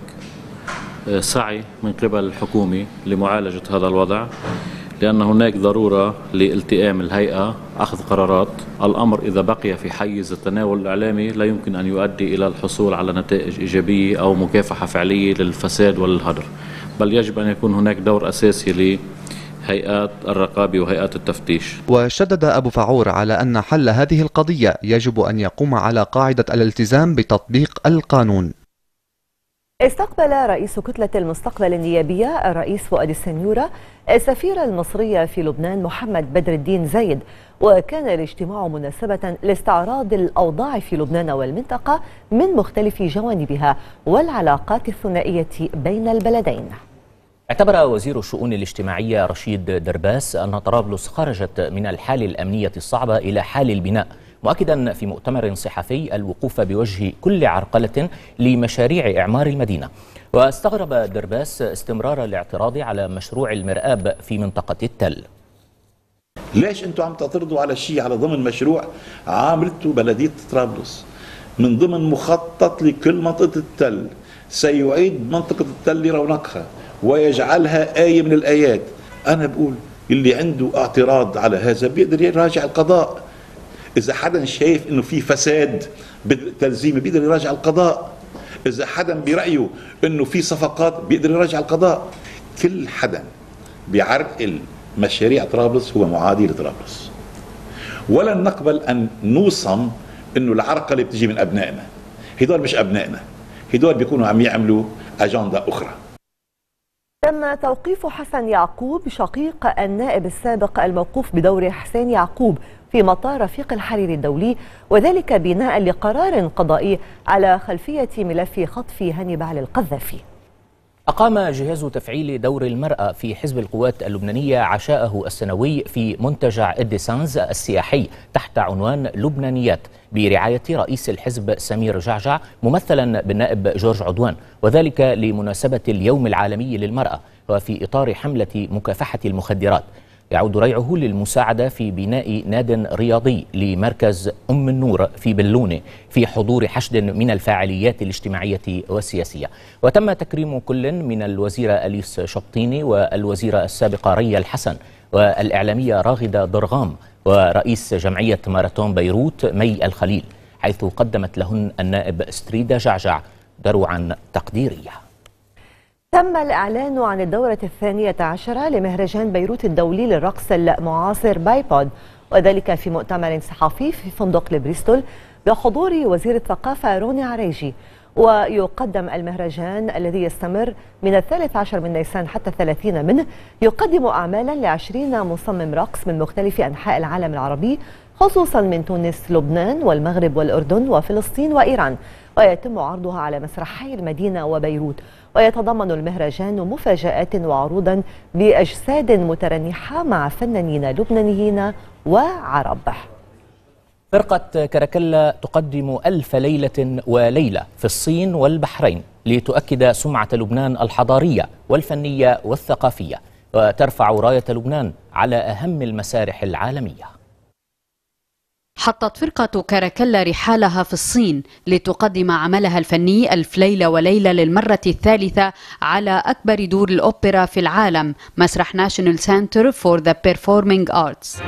سعي من قبل الحكومة لمعالجة هذا الوضع، لأن هناك ضرورة لالتئام الهيئة أخذ قرارات. الأمر إذا بقي في حيز التناول الإعلامي لا يمكن أن يؤدي إلى الحصول على نتائج إيجابية أو مكافحة فعلية للفساد والهدر، بل يجب أن يكون هناك دور أساسي لهيئات الرقابة وهيئات التفتيش. وشدد أبو فاعور على أن حل هذه القضية يجب أن يقوم على قاعدة الالتزام بتطبيق القانون. استقبل رئيس كتلة المستقبل النيابية الرئيس فؤاد السنيورة السفير المصري في لبنان محمد بدر الدين زايد، وكان الاجتماع مناسبة لاستعراض الأوضاع في لبنان والمنطقة من مختلف جوانبها والعلاقات الثنائية بين البلدين. اعتبر وزير الشؤون الاجتماعية رشيد درباس أن طرابلس خرجت من الحالة الأمنية الصعبة إلى حال البناء، مؤكدا في مؤتمر صحفي الوقوف بوجه كل عرقلة لمشاريع إعمار المدينة. واستغرب درباس استمرار الاعتراض على مشروع المرآب في منطقة التل. ليش انتم عم تعترضوا على شيء على ضمن مشروع عاملته بلدية طرابلس من ضمن مخطط لكل منطقة التل سيعيد منطقة التل لرونقها ويجعلها آية من الآيات؟ أنا بقول اللي عنده اعتراض على هذا بيقدر يراجع القضاء. إذا حدا شايف إنه في فساد بالتلزيم بيقدر يراجع القضاء. إذا حدا برأيه إنه في صفقات بيقدر يراجع القضاء. كل حدا بيعرقل مشاريع طرابلس هو معادي لطرابلس. ولن نقبل أن نوصم إنه العرقلة بتجي من أبنائنا. هدول مش أبنائنا، هدول بيكونوا عم يعملوا أجندة أخرى. تم توقيف حسن يعقوب شقيق النائب السابق الموقوف بدور حسين يعقوب في مطار رفيق الحريري الدولي، وذلك بناء لقرار قضائي على خلفية ملف خطف هانيبال القذافي. أقام جهاز تفعيل دور المرأة في حزب القوات اللبنانية عشاءه السنوي في منتجع إديسانز السياحي تحت عنوان لبنانيات برعاية رئيس الحزب سمير جعجع ممثلا بالنائب جورج عدوان، وذلك لمناسبة اليوم العالمي للمرأة وفي إطار حملة مكافحة المخدرات. يعود ريعه للمساعدة في بناء ناد رياضي لمركز أم النور في بلونة في حضور حشد من الفاعليات الاجتماعية والسياسية. وتم تكريم كل من الوزيرة أليس شبطيني والوزيرة السابقة ريا الحسن والإعلامية راغدة ضرغام ورئيس جمعية ماراثون بيروت مي الخليل، حيث قدمت لهن النائب ستريدا جعجع دروعا تقديرية. تم الإعلان عن الدورة الثانية عشرة لمهرجان بيروت الدولي للرقص المعاصر بايبود، وذلك في مؤتمر صحفي في فندق لبريستول بحضور وزير الثقافة روني عريجي. ويقدم المهرجان الذي يستمر من الثالث عشر من نيسان حتى الثلاثين منه، يقدم أعمالا لعشرين مصمم رقص من مختلف أنحاء العالم العربي، خصوصا من تونس، لبنان والمغرب والأردن وفلسطين وإيران، ويتم عرضها على مسرحي المدينة وبيروت. ويتضمن المهرجان مفاجآت وعروضا بأجساد مترنحة مع فنانين لبنانيين وعرب. فرقة كراكلا تقدم ألف ليلة وليلة في الصين والبحرين لتؤكد سمعة لبنان الحضارية والفنية والثقافية، وترفع راية لبنان على أهم المسارح العالمية. حطت فرقة كراكلا رحالها في الصين لتقدم عملها الفني ألف ليلة وليلة للمرة الثالثة على أكبر دور الأوبرا في العالم، مسرح ناشونال سنتر فور ذا بيرفورمينج آرتس.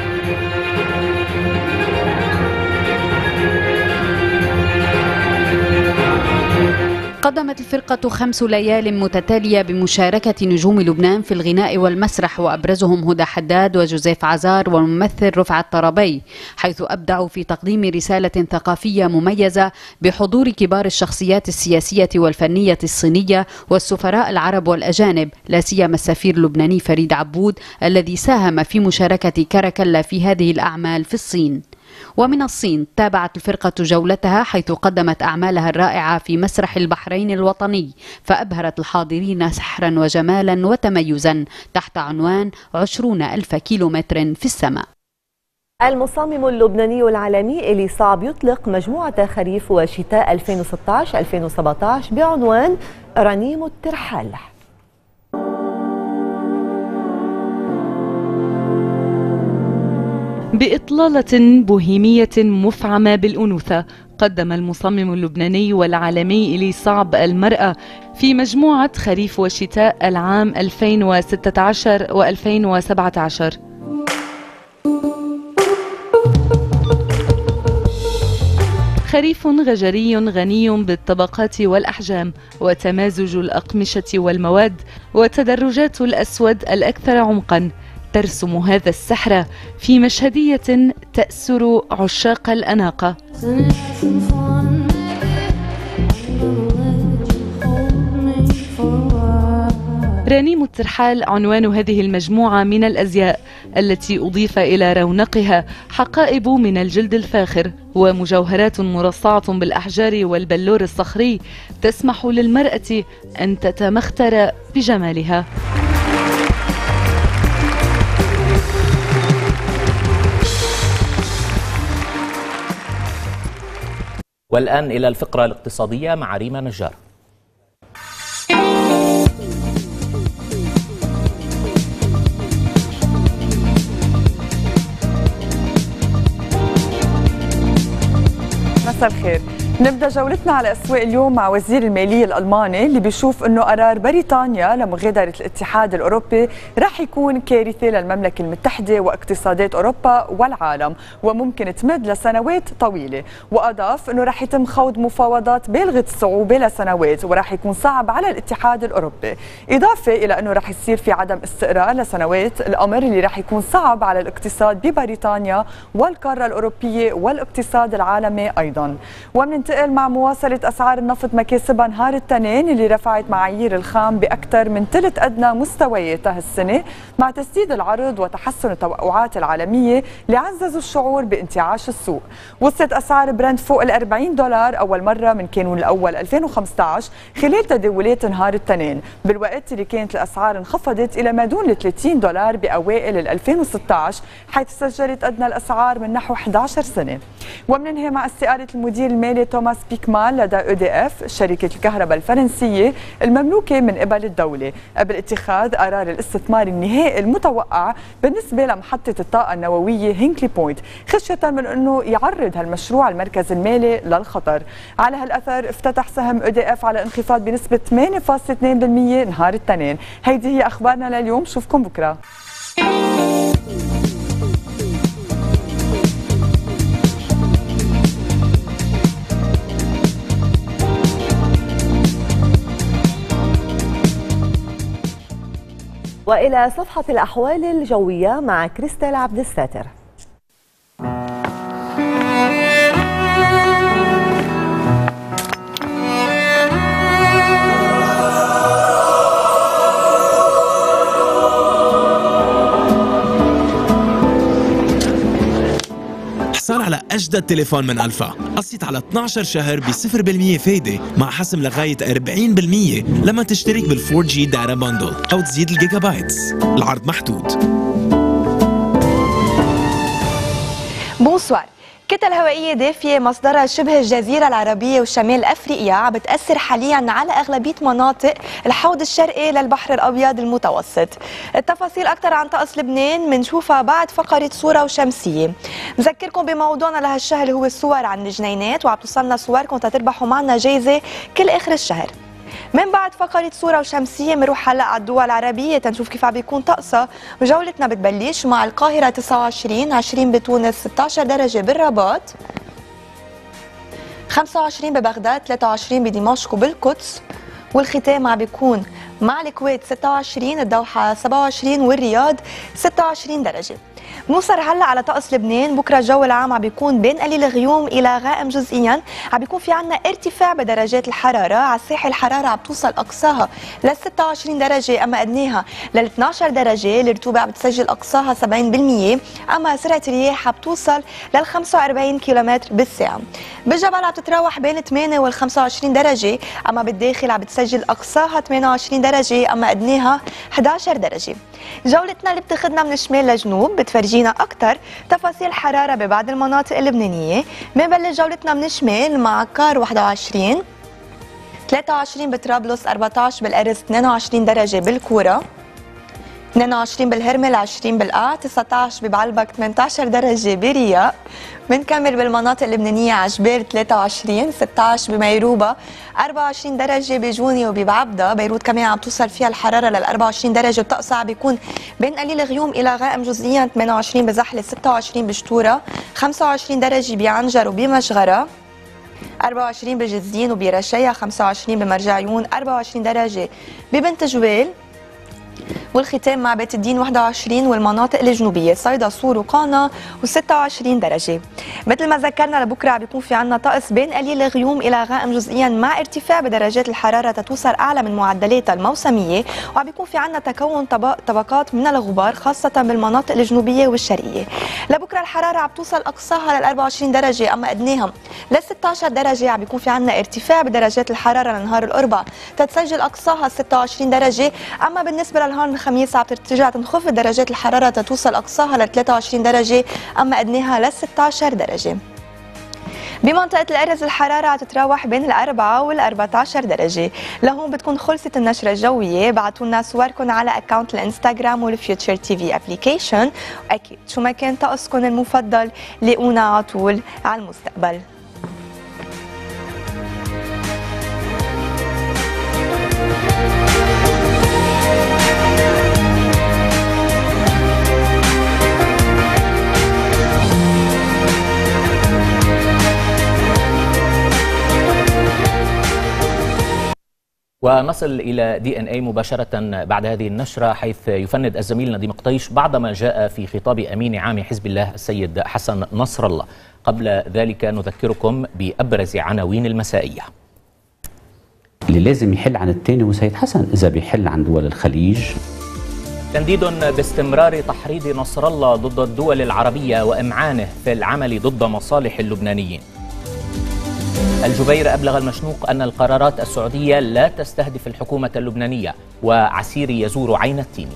قدمت الفرقة خمس ليال متتالية بمشاركة نجوم لبنان في الغناء والمسرح، وأبرزهم هدى حداد وجوزيف عزار والممثل رفعت طربي، حيث أبدعوا في تقديم رسالة ثقافية مميزة بحضور كبار الشخصيات السياسية والفنية الصينية والسفراء العرب والأجانب، لا سيما السفير اللبناني فريد عبود الذي ساهم في مشاركة كراكلا في هذه الأعمال في الصين. ومن الصين تابعت الفرقة جولتها حيث قدمت أعمالها الرائعة في مسرح البحرين الوطني، فأبهرت الحاضرين سحرا وجمالا وتميزا تحت عنوان عشرون ألف كيلومتر في السماء. المصمم اللبناني العالمي إلي صعب يطلق مجموعة خريف وشتاء ألفين وستة عشر ألفين وسبعة عشر بعنوان رنيم الترحال. بإطلالة بوهيمية مفعمة بالأنوثة، قدم المصمم اللبناني والعالمي إلي صعب المرأة في مجموعة خريف وشتاء العام ألفين وستة عشر وألفين وسبعة عشر. خريف غجري غني بالطبقات والأحجام وتمازج الأقمشة والمواد، وتدرجات الأسود الأكثر عمقاً ترسم هذا السحر في مشهدية تأسر عشاق الأناقة. رنيم الترحال عنوان هذه المجموعة من الأزياء التي أضيف إلى رونقها حقائب من الجلد الفاخر ومجوهرات مرصعة بالأحجار والبلور الصخري تسمح للمرأة أن تتمختر بجمالها. والآن إلى الفقرة الاقتصادية مع ريما نجار. مساء الخير. نبدأ جولتنا على أسواق اليوم مع وزير المالية الألماني اللي بيشوف أنه قرار بريطانيا لمغادرة الاتحاد الأوروبي رح يكون كارثة للمملكة المتحدة واقتصادات أوروبا والعالم، وممكن تمد لسنوات طويلة. وأضاف أنه رح يتم خوض مفاوضات بالغة الصعوبة لسنوات، ورح يكون صعب على الاتحاد الأوروبي، إضافة إلى أنه رح يصير في عدم استقرار لسنوات، الأمر اللي رح يكون صعب على الاقتصاد ببريطانيا والقارة الأوروبية والاقتصاد العالمي أيضا. ومن ننتقل مع مواصلة أسعار النفط مكاسبها نهار التنين اللي رفعت معايير الخام بأكثر من ثلث أدنى مستوياتها السنة مع تسديد العرض وتحسن التوقعات العالمية اللي عززوا الشعور بانتعاش السوق. وصلت أسعار برنت فوق ال أربعين دولار أول مرة من كانون الأول ألفين وخمسة عشر خلال تداولات نهار التنين، بالوقت اللي كانت الأسعار انخفضت إلى ما دون ال ثلاثين دولار بأوائل ال ألفين وستة عشر حيث سجلت أدنى الأسعار من نحو إحدى عشر سنة. ومننهي مع استقالة المدير المالي توماس بيكمان لدى او دي اف شركة الكهرباء الفرنسية المملوكة من قبل الدولة قبل اتخاذ قرار الاستثمار النهائي المتوقع بالنسبة لمحطة الطاقة النووية هينكلي بوينت خشية من أنه يعرض هالمشروع المركز المالي للخطر. على هالأثر افتتح سهم او دي اف على انخفاض بنسبة ثمانية فاصلة اثنين بالمئة نهار التنين. هيدي هي أخبارنا لليوم، شوفكم بكرة. وإلى صفحة الأحوال الجوية مع كريستال عبد الساتر. حصل على أجدد تليفون من ألفا، قسط على اثني عشر شهر ب صفر بالمئة فايدة مع حسم لغاية أربعين بالمئة لما تشترك بال فور جي داتا باندل أو تزيد الجيجا بايتس. العرض محدود. بونسوار. كتل هوائية دافية مصدرها شبه الجزيرة العربية وشمال أفريقيا عم بتأثر حاليا على أغلبية مناطق الحوض الشرقي للبحر الأبيض المتوسط. التفاصيل أكثر عن طقس لبنان منشوفها بعد فقرة صورة وشمسية. نذكركم بموضوعنا لهالشهر هو الصور عن الجنينات، وعم توصلنا صوركم تتربحوا معنا جايزة كل آخر الشهر. من بعد فقرة صورة وشمسية بنروح هلا على الدول العربية تنشوف كيف عم بيكون طقسها، وجولتنا بتبلش مع القاهرة تسعة وعشرين، عشرين بتونس، ستة عشر درجة بالرباط، خمسة وعشرين ببغداد، ثلاثة وعشرين بدمشق وبالقدس، والختام عم بيكون مع الكويت ستة وعشرين، الدوحة سبعة وعشرين، والرياض ستة وعشرين درجة. بنوصل هلا على طقس لبنان. بكره الجو العام عم بيكون بين قليل غيوم الى غائم جزئيا، عم بيكون في عنا ارتفاع بدرجات الحراره. على الساحل الحراره عم توصل اقصاها لل ستة وعشرين درجه اما ادناها لل اثني عشر درجه. الرطوبه عم بتسجل اقصاها سبعين بالمئة، اما سرعه الرياح عم توصل لل خمسة وأربعين كيلومتر بالساعه. بالجبل عم تتراوح بين ثمانية وال خمسة وعشرين درجه، اما بالداخل عم بتسجل اقصاها ثمانية وعشرين درجه اما ادناها إحدى عشر درجه. جولتنا اللي بتاخذنا من الشمال لجنوب بتفرجينا اكثر تفاصيل حراره ببعض المناطق اللبنانيه. بنبلش جولتنا من الشمال مع كار واحد وعشرين، ثلاثة وعشرين بطرابلس، أربعة عشر بالأرز، اثنين وعشرين درجه بالكوره، اثنين وعشرين بالهرمل، عشرين بالقاع، تسعة عشر ببعلبك، ثمانية عشر درجه برياء. بنكمل بالمناطق اللبنانيه عجبير ثلاثة وعشرين، ستة عشر بميروبه، أربعة وعشرين درجه بجوني وببعبده. بيروت كمان عم توصل فيها الحراره لل أربعة وعشرين درجه، وطقسها عم بيكون بين قليل غيوم الى غائم جزئيا، ثمانية وعشرين بزحله، ستة وعشرين بشطوره، خمسة وعشرين درجه بعنجر وبمشغره، أربعة وعشرين بجزين وبرشايا، خمسة وعشرين بمرجعيون، أربعة وعشرين درجه ببنت جويل، والختام مع بيت الدين واحد وعشرين، والمناطق الجنوبيه صيدا، صور وقانا وستة وعشرين درجه. مثل ما ذكرنا لبكره عم بيكون في عنا طقس بين قليل غيوم الى غائم جزئيا مع ارتفاع بدرجات الحراره تتوصل اعلى من معدلاتها الموسميه، وعم بيكون في عنا تكون طبقات من الغبار خاصه بالمناطق الجنوبيه والشرقيه. لبكره الحراره عم توصل اقصاها لل أربعة وعشرين درجه اما ادناها لل ستة عشر درجه. عم بيكون في عنا ارتفاع بدرجات الحراره لنهار الاربعاء تتسجل اقصاها ستة وعشرين درجه، اما بالنسبه لنهار الخميس عم ترجع تنخفض درجات الحراره تتوصل اقصاها لل ثلاثة وعشرين درجه اما ادناها لل ستة عشر درجه. بمنطقة الأرز الحرارة عم تتراوح بين الأربعة والأربعة عشر درجة. لهون بتكون خلصت النشرة الجوية. بعتوا لنا صوركم على أكاونت الانستغرام والفيوتشر تي في ابليكيشن، وأكيد شو ما كان طقسكم المفضل لاقونا على طول على المستقبل. ونصل إلى دي إن إيه مباشرة بعد هذه النشرة، حيث يفند الزميل نديم قطيش بعض ما جاء في خطاب أمين عام حزب الله السيد حسن نصر الله. قبل ذلك نذكركم بأبرز عناوين المسائية. اللي لازم يحل عن الثاني هو سيد حسن إذا بيحل عن دول الخليج. تنديد باستمرار تحريض نصر الله ضد الدول العربية وإمعانه في العمل ضد مصالح اللبنانيين. الجبير أبلغ المشنوق أن القرارات السعودية لا تستهدف الحكومة اللبنانية، وعسيري يزور عين التين.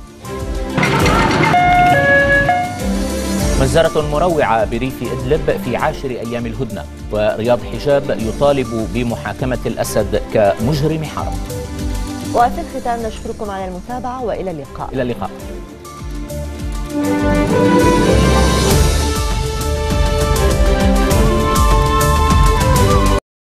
مجزرة مروعة بريف إدلب في عاشر أيام الهدنة، ورياض حجاب يطالب بمحاكمة الأسد كمجرم حرب. وفي الختام نشكركم على المتابعة وإلى اللقاء. إلى اللقاء.